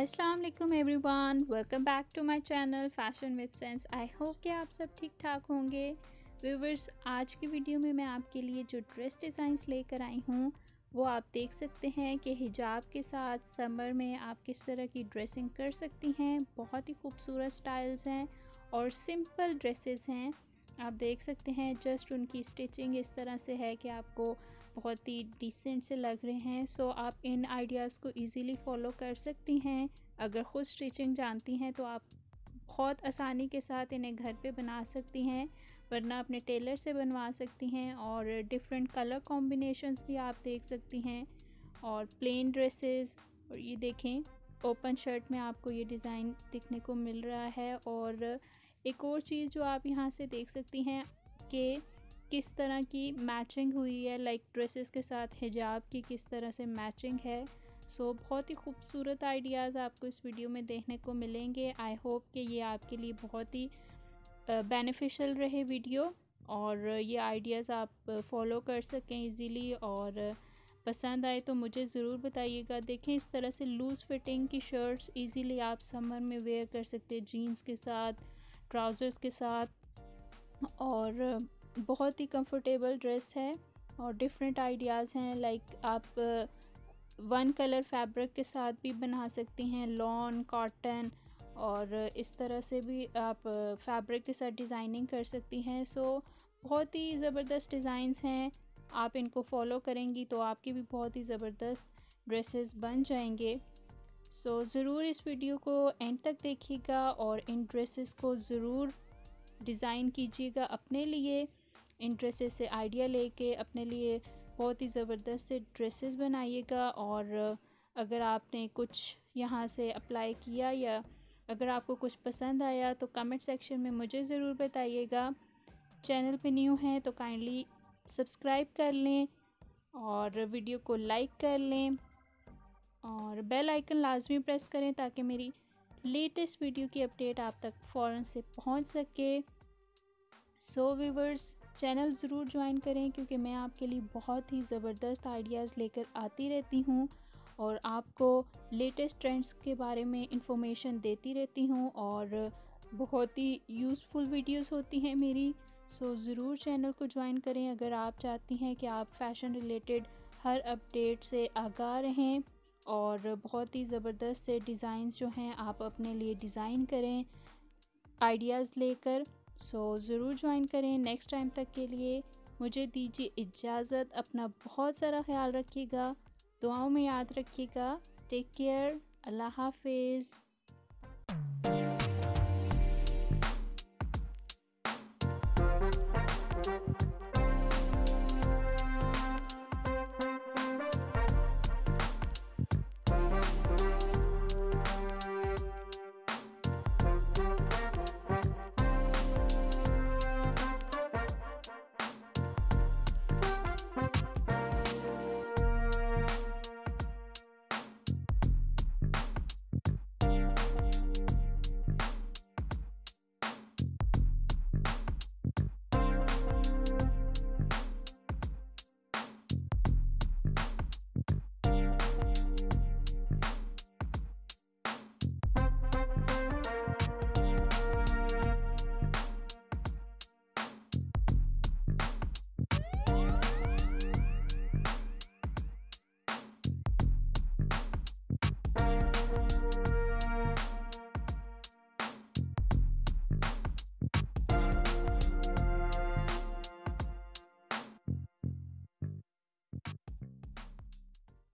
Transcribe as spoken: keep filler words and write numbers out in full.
अस्सलाम वालेकुम everyone, welcome back to my channel fashion with sense. I hope कि आप सब ठीक ठाक होंगे। व्यूवर्स, आज की वीडियो में मैं आपके लिए जो ड्रेस डिज़ाइंस लेकर आई हूँ वो आप देख सकते हैं कि हिजाब के साथ समर में आप किस तरह की ड्रेसिंग कर सकती हैं। बहुत ही खूबसूरत स्टाइल्स हैं और सिंपल ड्रेसेस हैं। आप देख सकते हैं जस्ट उनकी स्टिचिंग इस तरह से है कि आपको बहुत ही डिसेंट से लग रहे हैं। सो आप इन आइडियाज़ को इजीली फॉलो कर सकती हैं। अगर ख़ुद स्टिचिंग जानती हैं तो आप बहुत आसानी के साथ इन्हें घर पे बना सकती हैं, वरना अपने टेलर से बनवा सकती हैं। और डिफरेंट कलर कॉम्बिनेशंस भी आप देख सकती हैं और प्लेन ड्रेसेस। और ये देखें, ओपन शर्ट में आपको ये डिज़ाइन दिखने को मिल रहा है। और एक और चीज़ जो आप यहाँ से देख सकती हैं कि किस तरह की मैचिंग हुई है, लाइक ड्रेसेस के साथ हिजाब की किस तरह से मैचिंग है। सो so, बहुत ही खूबसूरत आइडियाज़ आपको इस वीडियो में देखने को मिलेंगे। आई होप कि ये आपके लिए बहुत ही बेनिफिशियल रहे वीडियो और ये आइडियाज़ आप फॉलो कर सकें इजीली। और पसंद आए तो मुझे ज़रूर बताइएगा। देखें, इस तरह से लूज़ फिटिंग की शर्ट्स इजीली आप समर में वेयर कर सकते हैं, जीन्स के साथ, ट्राउज़र्स के साथ। और बहुत ही कंफर्टेबल ड्रेस है और डिफरेंट आइडियाज़ हैं, लाइक आप वन कलर फैब्रिक के साथ भी बना सकती हैं, लॉन, कॉटन, और इस तरह से भी आप फैब्रिक के साथ डिज़ाइनिंग कर सकती हैं। सो बहुत ही ज़बरदस्त डिज़ाइंस हैं। आप इनको फॉलो करेंगी तो आपकी भी बहुत ही ज़बरदस्त ड्रेसेस बन जाएंगे। सो ज़रूर इस वीडियो को एंड तक देखिएगा और इन ड्रेसेस को ज़रूर डिज़ाइन कीजिएगा अपने लिए। इन ड्रेसेस से आइडिया लेके अपने लिए बहुत ही ज़बरदस्त से ड्रेसेस बनाइएगा। और अगर आपने कुछ यहाँ से अप्लाई किया या अगर आपको कुछ पसंद आया तो कमेंट सेक्शन में मुझे ज़रूर बताइएगा। चैनल पे न्यू हैं तो काइंडली सब्सक्राइब कर लें और वीडियो को लाइक कर लें और बेल आइकन लाजमी प्रेस करें ताकि मेरी लेटेस्ट वीडियो की अपडेट आप तक फ़ौरन से पहुंच सके। सो व्यूवर्स, चैनल ज़रूर ज्वाइन करें क्योंकि मैं आपके लिए बहुत ही ज़बरदस्त आइडियाज़ लेकर आती रहती हूँ और आपको लेटेस्ट ट्रेंड्स के बारे में इंफॉर्मेशन देती रहती हूँ और बहुत ही यूज़फुल वीडियोस होती हैं मेरी। सो ज़रूर चैनल को ज्वाइन करें अगर आप चाहती हैं कि आप फ़ैशन रिलेटेड हर अपडेट से आगाह रहें और बहुत ही ज़बरदस्त से डिज़ाइंस जो हैं आप अपने लिए डिज़ाइन करें आइडियाज़ लेकर। सो so, ज़रूर ज्वाइन करें। नेक्स्ट टाइम तक के लिए मुझे दीजिए इजाज़त। अपना बहुत सारा ख्याल रखिएगा, दुआओं में याद रखिएगा। टेक केयर, अल्लाह हाफिज़।